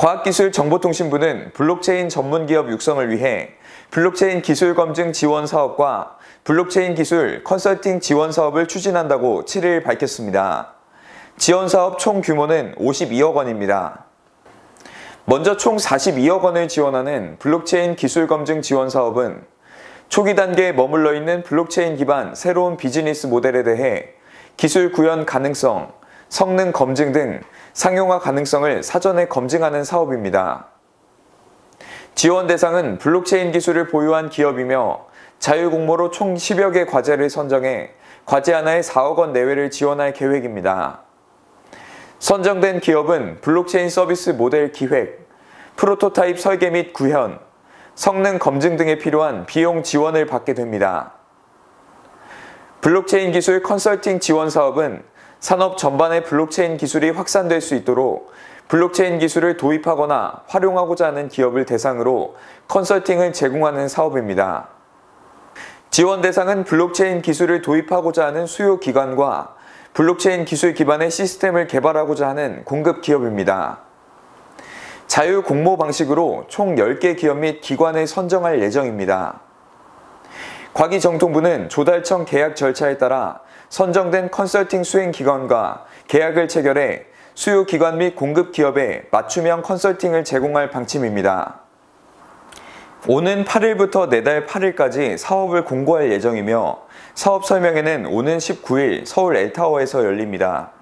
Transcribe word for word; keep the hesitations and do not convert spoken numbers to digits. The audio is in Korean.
과학기술정보통신부는 블록체인 전문기업 육성을 위해 블록체인 기술 검증 지원 사업과 블록체인 기술 컨설팅 지원 사업을 추진한다고 칠 일 밝혔습니다. 지원 사업 총 규모는 오십이억 원입니다. 먼저 총 사십이억 원을 지원하는 블록체인 기술 검증 지원 사업은 초기 단계에 머물러 있는 블록체인 기반 새로운 비즈니스 모델에 대해 기술 구현 가능성, 성능 검증 등 상용화 가능성을 사전에 검증하는 사업입니다. 지원 대상은 블록체인 기술을 보유한 기업이며 자유공모로 총 십여 개 과제를 선정해 과제 하나에 사억 원 내외를 지원할 계획입니다. 선정된 기업은 블록체인 서비스 모델 기획, 프로토타입 설계 및 구현, 성능 검증 등에 필요한 비용 지원을 받게 됩니다. 블록체인 기술 컨설팅 지원 사업은 산업 전반의 블록체인 기술이 확산될 수 있도록 블록체인 기술을 도입하거나 활용하고자 하는 기업을 대상으로 컨설팅을 제공하는 사업입니다. 지원 대상은 블록체인 기술을 도입하고자 하는 수요 기관과 블록체인 기술 기반의 시스템을 개발하고자 하는 공급 기업입니다. 자유 공모 방식으로 총 열 개 기업 및 기관을 선정할 예정입니다. 과기정통부는 조달청 계약 절차에 따라 선정된 컨설팅 수행 기관과 계약을 체결해 수요 기관 및 공급 기업에 맞춤형 컨설팅을 제공할 방침입니다. 오는 팔 일부터 내달 팔 일까지 사업을 공고할 예정이며 사업 설명회는 오는 십구 일 서울 엘타워에서 열립니다.